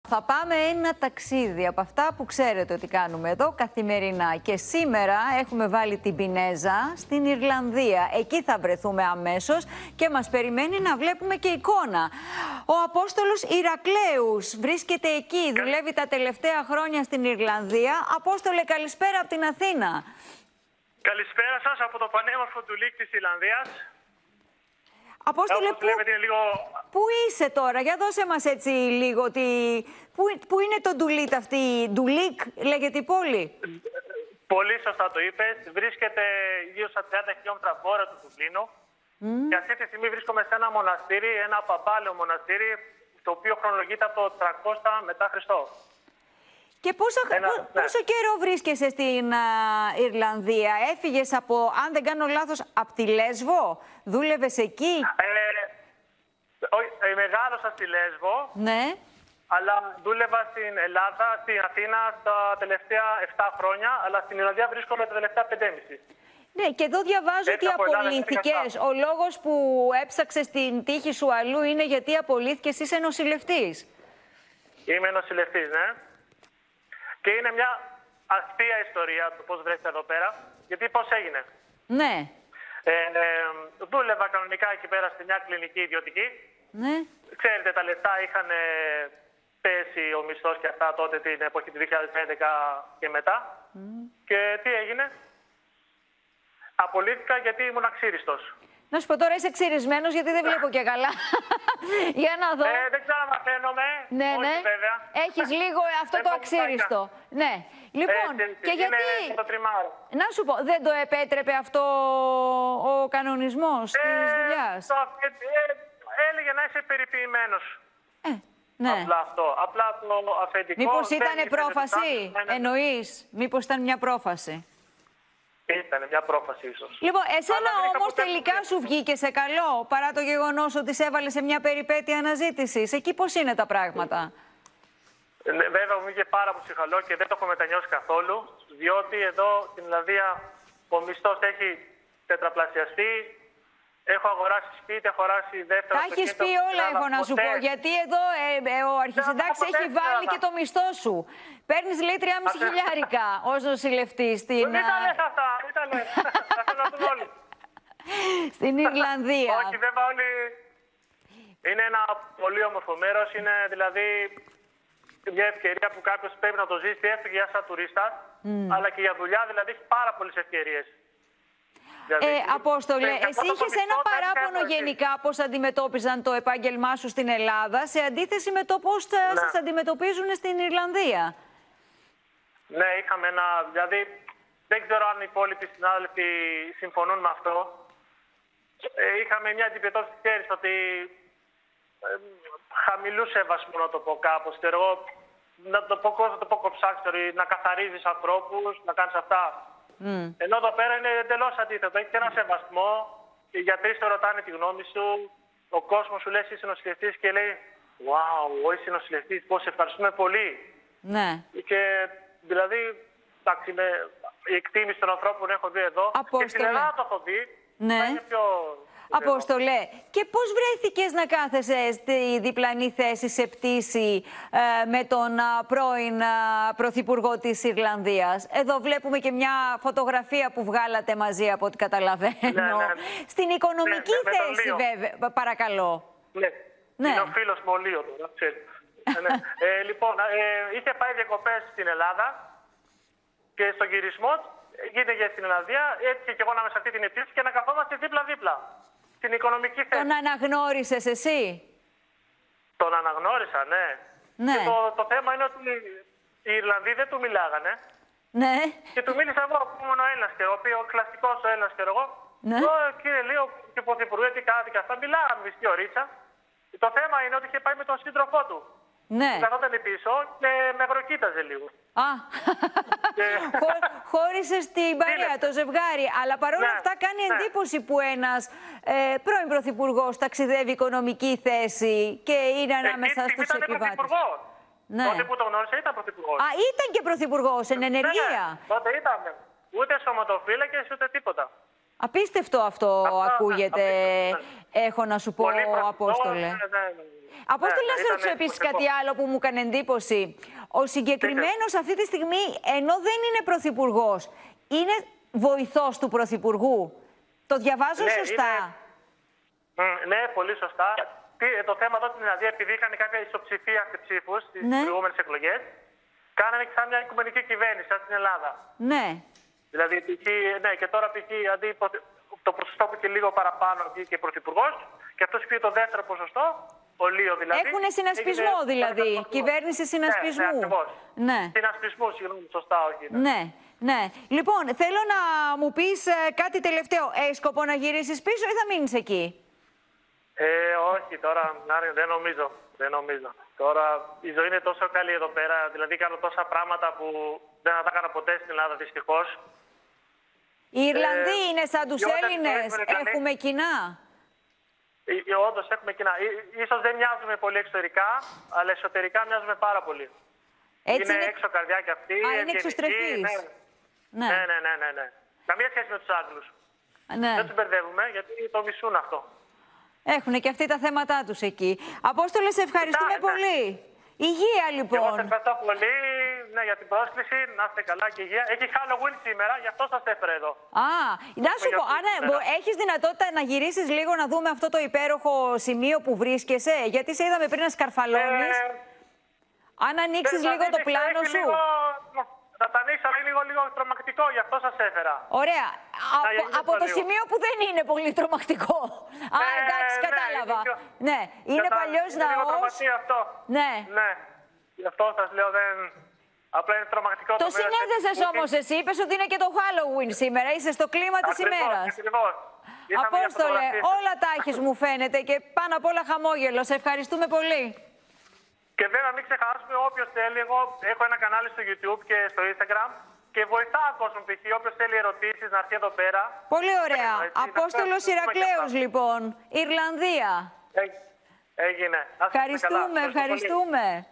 Θα πάμε ένα ταξίδι από αυτά που ξέρετε ότι κάνουμε εδώ καθημερινά. Και σήμερα έχουμε βάλει την Πινέζα στην Ιρλανδία. Εκεί θα βρεθούμε αμέσως και μας περιμένει να βλέπουμε και εικόνα. Ο Απόστολος Ηρακλέους βρίσκεται εκεί, δουλεύει τα τελευταία χρόνια στην Ιρλανδία. Απόστολε, καλησπέρα από την Αθήνα. Καλησπέρα σας από το πανέμορφο του Λίκ της Ιρλανδίας. Απόστολε, πού είσαι τώρα, για δώσε μας έτσι λίγο, πού είναι το Ντουλίτ αυτή, Ντουλίκ λέγεται η πόλη. Πολύ σωστά το είπες, βρίσκεται γύρω στα 30 χιλιόμετρα βόρεια του Δουβλίνου και αυτή τη στιγμή βρίσκομαι σε ένα μοναστήρι, ένα παπάλαιο μοναστήρι, το οποίο χρονολογείται από το 300 μετά Χριστό. Και πόσο καιρό βρίσκεσαι στην Ιρλανδία, έφυγες από, αν δεν κάνω λάθος, από τη Λέσβο, δούλευες εκεί? Μεγάλωσα στη Λέσβο, ναι. Αλλά δούλευα στην Ελλάδα, στην Αθήνα τα τελευταία 7 χρόνια, αλλά στην Ιρλανδία βρίσκομαι τα τελευταία 5,5. Ναι, και εδώ διαβάζω ότι απολύθηκες. Ο λόγος που έψαξες την τύχη σου αλλού είναι γιατί απολύθηκες, είσαι νοσηλευτής. Είμαι νοσηλευτής, ναι. Και είναι μια αστεία ιστορία του πώς βρέθηκα εδώ πέρα, γιατί πώς έγινε. Ναι. Δούλευα κανονικά εκεί πέρα σε μια κλινική ιδιωτική. Ναι. Ξέρετε, τα λεφτά είχαν πέσει ο μισθός και αυτά τότε την εποχή του 2011 και μετά. Και τι έγινε? Απολύθηκα γιατί ήμουν αξίριστος. Να σου πω τώρα, είσαι ξυρισμένος γιατί δεν βλέπω και καλά. Για να δω. Δεν ξέρω αν μαθαίνομαι. Ναι, ναι. Βέβαια. Έχεις λίγο αυτό το αξίριστο. Ναι. Λοιπόν, και γιατί. Να σου πω, δεν το επέτρεπε αυτό ο κανονισμός της δουλειάς? Έλεγε να είσαι περιποιημένος. Ναι. Απλά αυτό. Απλά το αφεντικό. Μήπως ήταν πρόφαση, εννοείς? Μήπως ήταν μια πρόφαση? Ήταν μια πρόφαση ίσως. Λοιπόν, εσένα όμως τελικά σου βγήκε σε καλό, παρά το γεγονός ότι σε έβαλε σε μια περιπέτεια αναζήτησης. Εκεί πώς είναι τα πράγματα? Βέβαια μου βγήκε πάρα πολύ καλό και δεν το έχω μετανιώσει καθόλου, διότι εδώ στην Ιρλανδία ο μισθός έχει τετραπλασιαστεί. Έχω αγοράσει σπίτι, έχω αγοράσει δεύτερο. Τα έχεις πει όλα, έχω να σου πω. Γιατί εδώ ο αρχισυντάξης έχει βάλει και το μισθό σου. Παίρνεις λέει 3,5 χιλιάρικα ως νοσηλευτής στην. Δεν τα λες αυτά, δεν τα λες. Θα θέλω να δουν όλοι. Στην Ιρλανδία. Όχι, βέβαια όλοι. Είναι ένα πολύ όμορφο μέρος. Είναι δηλαδή μια ευκαιρία που κάποιος πρέπει να το ζήσει. Έφυγε για σαν τουρίστα, αλλά και για δουλειά, δηλαδή έχει πάρα πολλές ευκαιρίες. Απόστολε, εσύ είχες ένα παράπονο γενικά πώς αντιμετώπιζαν το επάγγελμά σου στην Ελλάδα, σε αντίθεση με το πώς σας αντιμετωπίζουν στην Ιρλανδία. Ναι, είχαμε ένα. Δηλαδή, δεν ξέρω αν οι υπόλοιποι συνάδελφοι συμφωνούν με αυτό. Είχαμε μια αντιμετώπιση, ξέρεις, ότι χαμηλού σεβασμού, να το πω κάπως. Να το πω κοψάξιο, να καθαρίζεις ανθρώπους, να κάνεις αυτά. Ενώ εδώ πέρα είναι εντελώς αντίθετο. Έχει ένα σεβασμό. Οι γιατροί σε ρωτάνε τη γνώμη σου. Ο κόσμος σου λέει είσαι νοσηλευτής και λέει wow, είσαι νοσηλευτής. Πώς ευχαριστούμε πολύ. Ναι. Και δηλαδή, εντάξει, η εκτίμηση των ανθρώπων έχω δει εδώ. Απόστολε. Και στην Ελλάδα το έχω δει. Ναι. Είναι πιο. Απόστολε, και πώς βρέθηκες να κάθεσαι στη διπλανή θέση σε πτήση με τον πρώην Πρωθυπουργό της Ιρλανδίας? Εδώ βλέπουμε και μια φωτογραφία που βγάλατε μαζί, από ό,τι καταλαβαίνω. Ναι. Στην οικονομική θέση, βέβαια, παρακαλώ. Ναι. Είναι ο φίλος μου ο Λίο τώρα, ξέρεις. Λοιπόν, είχε πάει διακοπές στην Ελλάδα και στον γυρισμό γίνηκε στην Ιρλανδία. Έτυχε και εγώ να είμαι σε αυτή την πτήση και να καθόμαστε δίπλα-δίπλα. Στην οικονομική θέση. Τον αναγνώρισες εσύ? Τον αναγνώρισα, ναι. Ναι. Και το θέμα είναι ότι οι Ιρλανδοί δεν του μιλάγανε. Ναι. Και του μίλησα εγώ που ήμουν ο Έλληνας και ο κλασικός ο Έλληνας και εγώ. Ναι. Κύριε Λίο, και πρωθυπουργέ, τι κάνατε και αυτά. Μιλάγαμε μισή ωρίτσα. Το θέμα είναι ότι είχε πάει με τον σύντροφό του. Ναι. Καθόταν πίσω και με αγροκοίταζε λίγο. Χώρισες την παρέα, το ζευγάρι. Αλλά παρόλα αυτά κάνει εντύπωση που ένας πρώην πρωθυπουργός ταξιδεύει οικονομική θέση και είναι ανάμεσα στους επιβάτες. Ναι. Τότε που το γνώρισα ήταν πρωθυπουργός. Ήταν και πρωθυπουργός, εν ενεργεία. Τότε ήταν. Ούτε σωματοφύλακες ούτε τίποτα. Απίστευτο αυτό ακούγεται, έχω να σου πω, Απόστολε. Απόστολε, να σε ήταν ρωτήσω επίσης εντυπωσιακό. κάτι άλλο που μου έκανε εντύπωση. Ο συγκεκριμένος αυτή τη στιγμή, ενώ δεν είναι πρωθυπουργός, είναι βοηθός του πρωθυπουργού. Το διαβάζω Ναι, σωστά? Ναι, πολύ σωστά. Το θέμα εδώ στην Ελλάδα, επειδή είχαν κάποια ισοψηφία σε ψήφους στις προηγούμενες εκλογές, κάνανε σαν μια οικουμενική κυβέρνηση, σαν στην Ελλάδα. Ναι. Δηλαδή, ναι, και τώρα π.χ. αντί το ποσοστό που και λίγο παραπάνω βγήκε πρωθυπουργός, και αυτός πήρε το δεύτερο ποσοστό, ο Λίο δηλαδή. Έχουν συνασπισμό δηλαδή. Κυβέρνηση συνασπισμού. Ναι, ακριβώς. Ναι. Συνασπισμού, συγγνώμη, σωστά, όχι. Ναι. Ναι. Λοιπόν, θέλω να μου πεις κάτι τελευταίο. Έχεις σκοπό να γυρίσεις πίσω ή θα μείνεις εκεί? Όχι, τώρα δεν νομίζω. Τώρα η ζωή είναι τόσο καλή εδώ πέρα. Δηλαδή κάνω τόσα πράγματα που δεν θα τα έκανα ποτέ στην Ελλάδα, δυστυχώς. Οι Ιρλανδοί είναι σαν τους Έλληνες. Έχουμε κοινά. Όντως έχουμε κοινά. Ίσως δεν μοιάζουμε πολύ εξωτερικά, αλλά εσωτερικά μοιάζουμε πάρα πολύ. Έτσι είναι έξω καρδιά κι αυτή. Είναι εξωστρεφής. Ναι. Ναι. Καμία σχέση με τους Άγγλους. Ναι. Δεν τους μπερδεύουμε, γιατί το μισούν αυτό. Έχουν και αυτοί τα θέματα τους εκεί. Απόστολε, σε ευχαριστούμε πολύ. Υγεία, λοιπόν. Εγώ σε ευχαριστώ πολύ για την πρόσκληση. Να είστε καλά και υγεία. Έχει Halloween σήμερα, γι' αυτό σας έφερα εδώ. Να σου πω, έχεις δυνατότητα να γυρίσεις λίγο να δούμε αυτό το υπέροχο σημείο που βρίσκεσαι? Γιατί σε είδαμε πριν να σκαρφαλώνεις. Αν ανοίξεις λίγο το πλάνο σου. Θα τα ανοίξω, αλλά είναι λίγο τρομακτικό, γι' αυτό σας έφερα. Ωραία. Από το σημείο που δεν είναι πολύ τρομακτικό. Εντάξει, κατάλαβα. Ναι, είναι παλιός ναός. Είναι τρομακτικό αυτό. Ναι. Γι' αυτό σας λέω, απλά είναι τρομακτικό. Το συνέδεσες όμως εσύ, είπες ότι είναι και το Halloween σήμερα. Είσαι στο κλίμα της ημέρας. Ακριβώς. Απόστολε, όλα τα έχεις μου φαίνεται και πάνω απ' όλα χαμόγελο. Σε ευχαριστούμε πολύ. Και βέβαια μην ξεχάσουμε, όποιος θέλει, εγώ έχω ένα κανάλι στο YouTube και στο Instagram και βοηθάω κόσμο π.χ. Όποιος θέλει ερωτήσεις να έρθει εδώ πέρα. Πολύ ωραία. Απόστολος Ηρακλέους λοιπόν, Ιρλανδία. Έγινε. Ευχαριστούμε.